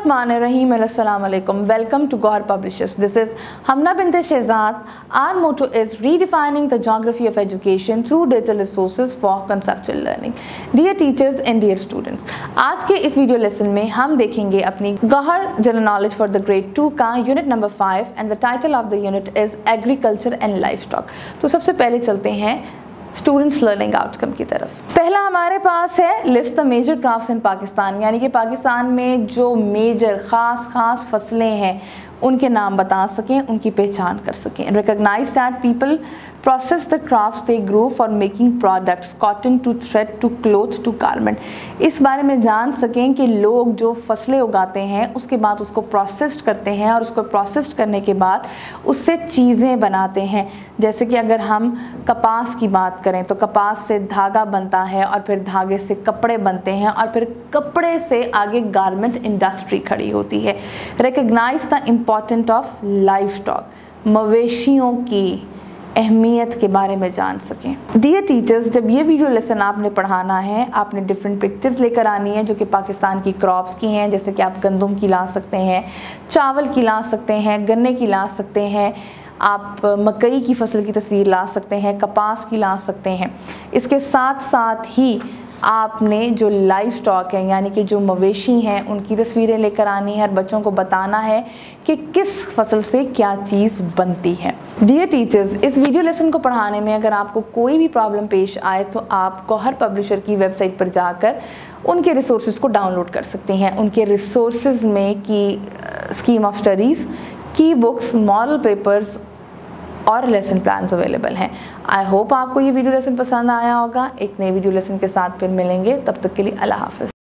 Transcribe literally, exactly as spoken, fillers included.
Bismillahirrahmanirrahim. Assalamualaikum. Welcome to Gohar Publishers. This is Hamna Binte Shehzad. Our motto is redefining the geography of education through digital resources for conceptual learning. Dear teachers and dear students, आज के इस video lesson में हम देखेंगे अपनी Gohar general knowledge for the grade two का unit number five and the title of the unit is agriculture and livestock. तो सबसे पहले चलते हैं स्टूडेंट्स लर्निंग आउटकम की तरफ। पहला हमारे पास है list the major crops in Pakistan, यानी कि पाकिस्तान में जो मेजर ख़ास ख़ास फसलें हैं उनके नाम बता सकें, उनकी पहचान कर सकें। Recognize that people process the crops they grow for making products cotton to thread to cloth to garment. इस बारे में जान सकें कि लोग जो फसलें उगाते हैं उसके बाद उसको प्रोसेस्ड करते हैं और उसको प्रोसेस्ड करने के बाद उससे चीज़ें बनाते हैं। जैसे कि अगर हम कपास की बात करें तो कपास से धागा बनता है और फिर धागे से कपड़े बनते हैं और फिर कपड़े से आगे गारमेंट इंडस्ट्री खड़ी होती है। Recognize the important of livestock, मवेशियों की अहमियत के बारे में जान सकें। डियर टीचर्स, जब ये वीडियो लेसन आपने पढ़ाना है आपने डिफरेंट पिक्चर्स लेकर आनी है जो कि पाकिस्तान की क्रॉप्स की हैं। जैसे कि आप गंदम की ला सकते हैं, चावल की ला सकते हैं, गन्ने की ला सकते हैं, आप मकई की फसल की तस्वीर ला सकते हैं, कपास की ला सकते हैं। इसके साथ साथ ही आपने जो लाइव स्टॉक है यानी कि जो मवेशी हैं उनकी तस्वीरें लेकर आनी है और बच्चों को बताना है कि किस फसल से क्या चीज़ बनती है। डियर टीचर्स, इस वीडियो लेसन को पढ़ाने में अगर आपको कोई भी प्रॉब्लम पेश आए तो आप गौहर पब्लिशर की वेबसाइट पर जाकर उनके रिसोर्सेज को डाउनलोड कर सकते हैं। उनके रिसोर्सेज में की स्कीम ऑफ स्टडीज़, की बुक्स, मॉडल पेपर्स और लेसन प्लान्स अवेलेबल हैं। आई होप आपको ये वीडियो लेसन पसंद आया होगा। एक नई वीडियो लेसन के साथ फिर मिलेंगे, तब तक के लिए अल्लाह हाफ़िज़।